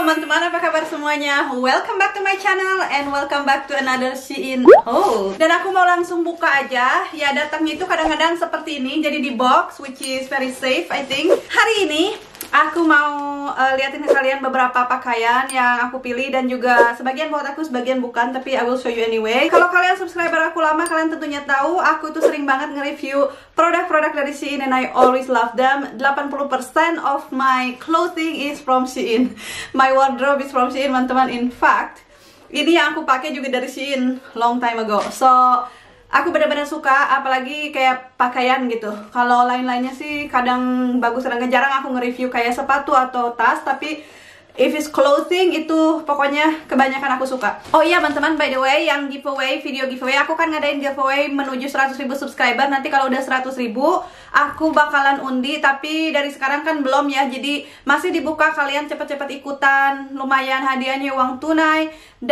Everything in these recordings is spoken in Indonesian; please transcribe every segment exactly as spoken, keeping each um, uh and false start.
teman-teman, apa kabar semuanya? Welcome back to my channel and welcome back to another Shein haul. Dan aku mau langsung buka aja. Ya, datangnya itu kadang-kadang seperti ini, jadi di box, which is very safe I think. Hari ini aku mau uh, liatin ke kalian beberapa pakaian yang aku pilih, dan juga sebagian buat aku, sebagian bukan, tapi I will show you anyway. Kalau kalian subscriber aku lama, kalian tentunya tahu aku tuh sering banget nge-review produk-produk dari Shein and I always love them. delapan puluh persen of my clothing is from Shein. My wardrobe is from Shein, teman-teman. In fact, ini yang aku pakai juga dari Shein long time ago. So, aku benar-benar suka, apalagi kayak pakaian gitu. Kalau lain-lainnya sih kadang bagus, kadang jarang aku nge-review kayak sepatu atau tas, tapi if it's clothing itu pokoknya kebanyakan aku suka. Oh iya teman-teman, by the way, yang giveaway, video giveaway, aku kan ngadain giveaway menuju seratus ribu subscriber. Nanti kalau udah seratus ribu aku bakalan undi, tapi dari sekarang kan belum ya. Jadi masih dibuka, kalian cepet-cepet ikutan. Lumayan hadiahnya uang tunai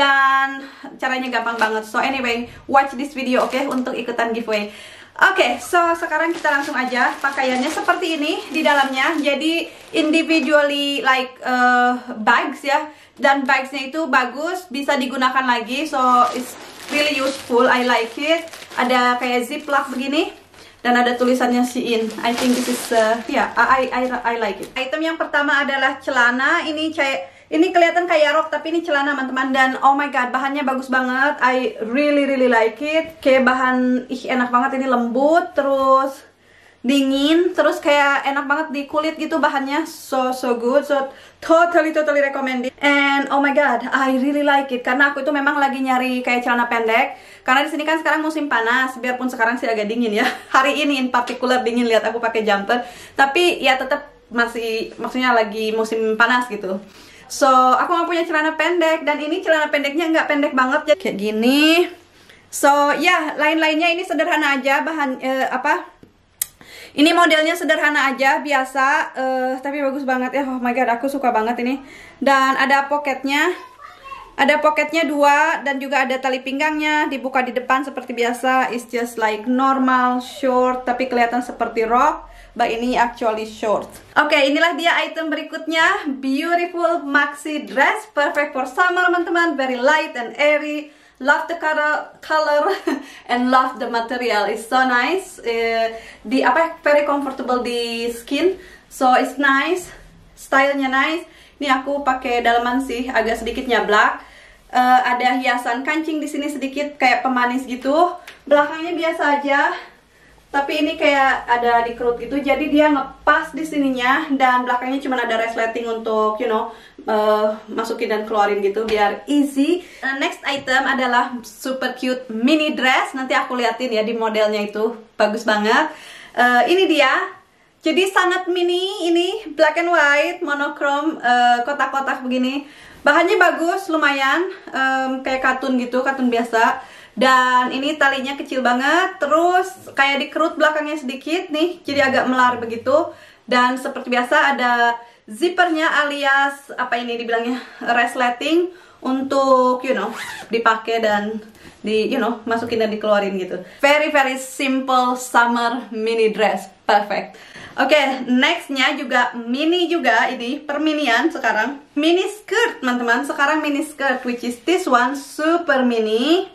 dan caranya gampang banget. So anyway, watch this video, oke, okay, untuk ikutan giveaway. Oke, okay, so sekarang kita langsung aja. Pakaiannya seperti ini di dalamnya. Jadi individually like uh, bags ya. Dan bagsnya itu bagus, bisa digunakan lagi. So it's really useful, I like it. Ada kayak ziplock begini. Dan ada tulisannya Shein. I think this is uh, yeah, I, I I like it. Item yang pertama adalah celana. Ini kayak ini kelihatan kayak rok, tapi ini celana teman-teman. Dan oh my god, bahannya bagus banget. I really really like it. Kayak bahan, ih enak banget, ini lembut, terus dingin, terus kayak enak banget di kulit gitu bahannya. So so good. So totally totally recommended. And oh my god, I really like it. Karena aku itu memang lagi nyari kayak celana pendek. Karena di sini kan sekarang musim panas, biarpun sekarang sih agak dingin ya. Hari ini in particular dingin, lihat aku pakai jumper. Tapi ya tetap masih, maksudnya lagi musim panas gitu. So, aku mau punya celana pendek, dan ini celana pendeknya nggak pendek banget, jadi kayak gini. So, ya, yeah, lain-lainnya ini sederhana aja, bahan, uh, apa, ini modelnya sederhana aja, biasa, uh, tapi bagus banget ya, oh my god, aku suka banget ini. Dan ada pocketnya, ada pocketnya dua, dan juga ada tali pinggangnya, dibuka di depan seperti biasa. It's just like normal short, tapi kelihatan seperti rok. But ini actually short. Oke, okay, inilah dia item berikutnya. Beautiful maxi dress, perfect for summer teman-teman. Very light and airy. Love the color, color and love the material. It's so nice. Uh, di apa? Very comfortable di skin. So it's nice. Stylenya nice. Ini aku pakai dalaman sih, agak sedikit nyablak. Uh, ada hiasan kancing di sini sedikit kayak pemanis gitu. Belakangnya biasa aja. Tapi ini kayak ada di kerut gitu, jadi dia ngepas di sininya, dan belakangnya cuma ada resleting untuk, you know, uh, masukin dan keluarin gitu biar easy. Uh, next item adalah super cute mini dress. Nanti aku liatin ya di modelnya itu, bagus banget. Uh, ini dia. Jadi sangat mini, ini black and white, monochrome, uh, kotak-kotak begini. Bahannya bagus, lumayan, um, kayak katun gitu, katun biasa. Dan ini talinya kecil banget, terus kayak dikerut belakangnya sedikit nih, jadi agak melar begitu. Dan seperti biasa ada zippernya, alias apa ini dibilangnya, resleting, untuk you know dipakai dan di you know masukin dan dikeluarin gitu. Very very simple summer mini dress, perfect. Oke, okay, nextnya juga mini juga, ini perminian sekarang. Mini skirt teman-teman, sekarang mini skirt, which is this one, super mini.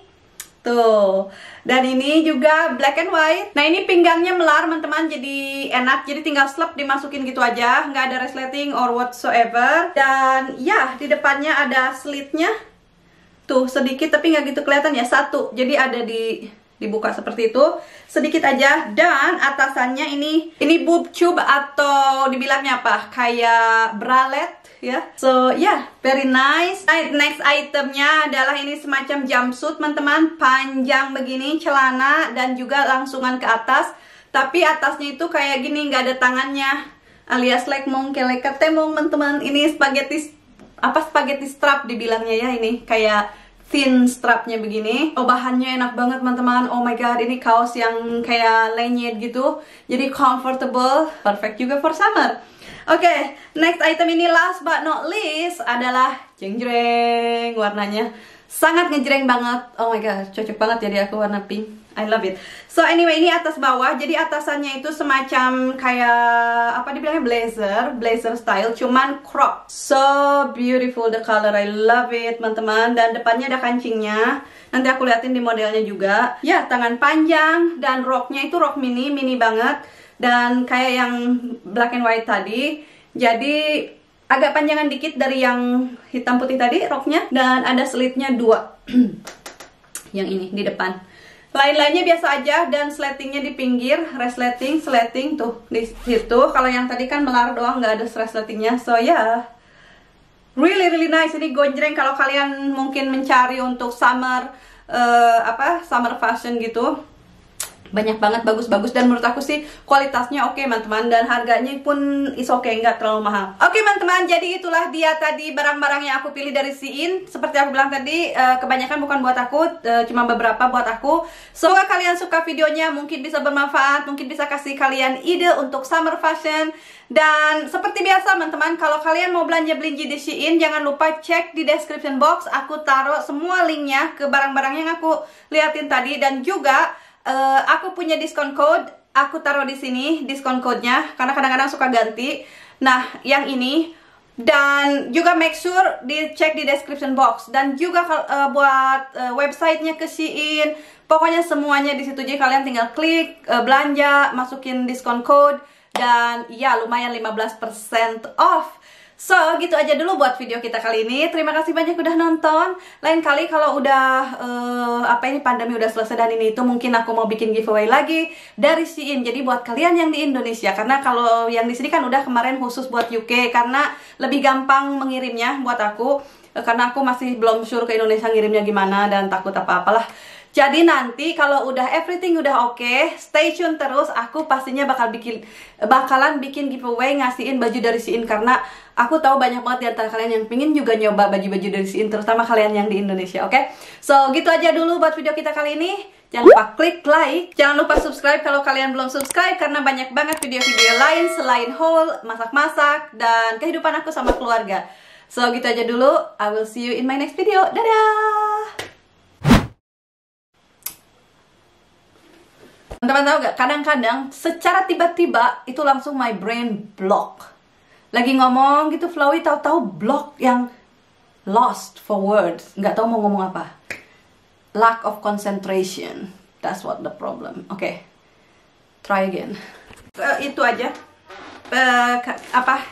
Tuh, dan ini juga black and white. Nah ini pinggangnya melar teman-teman, jadi enak, jadi tinggal slap dimasukin gitu aja, nggak ada resleting or whatsoever. Dan ya, di depannya ada slitnya, tuh sedikit tapi nggak gitu kelihatan ya, satu, jadi ada di dibuka seperti itu, sedikit aja. Dan atasannya ini ini boob tube, atau dibilangnya apa, kayak bralette ya. So yeah, very nice. Next itemnya adalah ini semacam jumpsuit teman-teman, panjang begini, celana dan juga langsungan ke atas. Tapi atasnya itu kayak gini, nggak ada tangannya, alias like mong keleket temong teman-teman. Ini spaghetti, apa, spaghetti strap dibilangnya ya, ini kayak thin strapnya begini. Oh, bahannya enak banget teman-teman. Oh my god, ini kaos yang kayak lanyard gitu, jadi comfortable, perfect juga for summer. Oke, okay, next item ini last but not least adalah jeng-jreng. Warnanya sangat ngejreng banget. Oh my god, cocok banget jadi aku warna pink. I love it. So anyway, ini atas bawah. Jadi atasannya itu semacam kayak apa dibilangnya, blazer, blazer style, cuman crop. So beautiful the color, I love it, teman-teman. Dan depannya ada kancingnya. Nanti aku liatin di modelnya juga. Ya, tangan panjang dan roknya itu rok mini, mini banget. Dan kayak yang black and white tadi. Jadi agak panjangan dikit dari yang hitam putih tadi roknya. Dan ada slitnya dua. Yang ini di depan. Lain-lainnya biasa aja, dan sletingnya di pinggir, resleting, sleting tuh di situ. Kalau yang tadi kan melar doang, nggak ada resletingnya. So ya, yeah. really really nice. Ini gonjreng kalau kalian mungkin mencari untuk summer, uh, apa summer fashion gitu. Banyak banget bagus-bagus, dan menurut aku sih kualitasnya oke, teman-teman, dan harganya pun is oke, nggak terlalu mahal. Oke, teman-teman, jadi itulah dia tadi barang-barang yang aku pilih dari Shein. Seperti aku bilang tadi, uh, kebanyakan bukan buat aku, uh, cuma beberapa buat aku. Semoga kalian suka videonya, mungkin bisa bermanfaat, mungkin bisa kasih kalian ide untuk summer fashion. Dan seperti biasa, teman-teman, kalau kalian mau belanja-belanja di Shein, jangan lupa cek di description box. Aku taruh semua linknya ke barang-barang yang aku liatin tadi, dan juga Uh, aku punya diskon code, aku taruh di sini diskon code-nya karena kadang-kadang suka ganti. Nah, yang ini, dan juga make sure dicek di description box, dan juga uh, buat uh, websitenya ke Shein. Pokoknya semuanya di situ. Jadi kalian tinggal klik, uh, belanja, masukin diskon code, dan ya lumayan lima belas persen off. So, gitu aja dulu buat video kita kali ini. Terima kasih banyak udah nonton. Lain kali kalau udah uh, apa ini pandemi udah selesai dan ini itu, mungkin aku mau bikin giveaway lagi dari Shein. Jadi buat kalian yang di Indonesia, karena kalau yang di sini kan udah kemarin khusus buat U K karena lebih gampang mengirimnya buat aku. Karena aku masih belum sure ke Indonesia ngirimnya gimana dan takut apa-apalah. Jadi nanti kalau udah everything udah oke, okay, stay tune terus. Aku pastinya bakal bikin bakalan bikin giveaway ngasihin baju dari Shein, karena aku tahu banyak banget di antara kalian yang pingin juga nyoba baju-baju dari Shein, terutama kalian yang di Indonesia, oke? Okay? So gitu aja dulu buat video kita kali ini. Jangan lupa klik like, jangan lupa subscribe kalau kalian belum subscribe, karena banyak banget video-video lain selain haul, masak-masak, dan kehidupan aku sama keluarga. So gitu aja dulu. I will see you in my next video. Dadah! Teman-teman tahu gak, kadang-kadang secara tiba-tiba itu langsung my brain block. Lagi ngomong gitu flowy, tahu-tahu block yang lost for words, nggak tahu mau ngomong apa. Lack of concentration, that's what the problem. Oke, okay. Try again. Uh, itu aja. Uh, apa?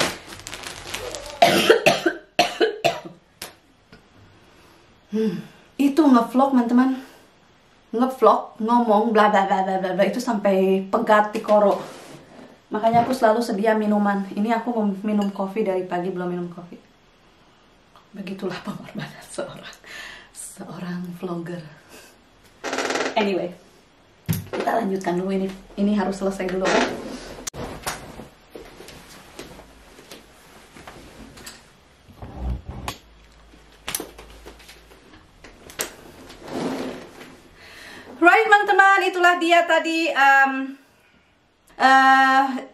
hmm, itu ngevlog, teman-teman. Ngevlog, ngomong bla bla bla bla bla itu sampai pegat di koro. Makanya aku selalu sedia minuman. Ini aku mau minum kopi dari pagi, belum minum kopi. Begitulah pengorbanan seorang seorang vlogger. Anyway, kita lanjutkan dulu ini. Ini harus selesai dulu kan? Right, teman-teman, itulah dia tadi um, uh,